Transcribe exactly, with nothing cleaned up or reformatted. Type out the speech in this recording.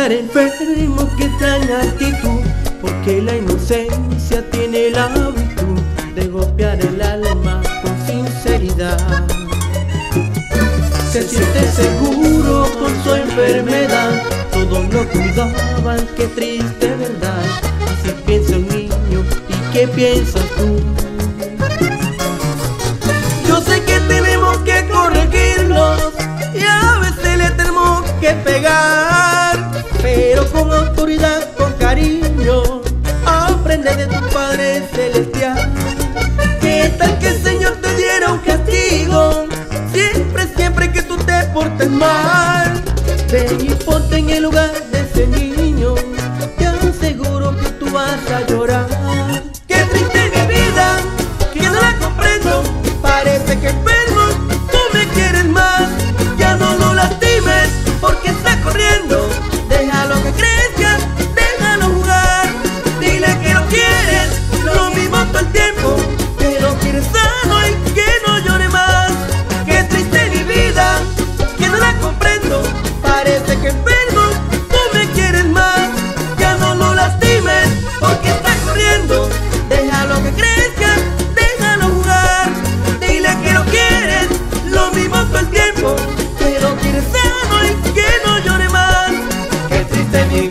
estar enfermo, qué extraña actitud, porque la inocencia tiene la virtud de golpear el alma con sinceridad. Se siente seguro con su enfermedad, todos lo cuidaban, qué triste verdad. Así piensa un niño, ¿y qué piensas tú? Yo sé que tenemos que corregirlos y a veces le tenemos que pegar, pero con autoridad, con cariño, aprende de tu Padre Celestial. ¿Qué tal que el Señor te diera un castigo? Siempre, siempre que tú te portes mal, ven y ponte en el lugar de ese niño, te aseguro que tú vas a llorar. Qué triste mi vida, que no la comprendo, parece que enfermo, tú me quieres más. Ya no lo lastimes porque está corriendo, déjalo que crezca, déjalo jugar. Dile que lo quieres, lo mismo todo el tiempo, que lo quieres sano y que no llore más. Qué triste mi vida, que no la comprendo, parece que enfermo, tú me quieres más. Ya no lo lastimes porque está corriendo, déjalo que crezca, déjalo jugar. Dile que lo quieres, lo mismo todo el tiempo, que lo quieres sano y que no llore más. Qué triste mi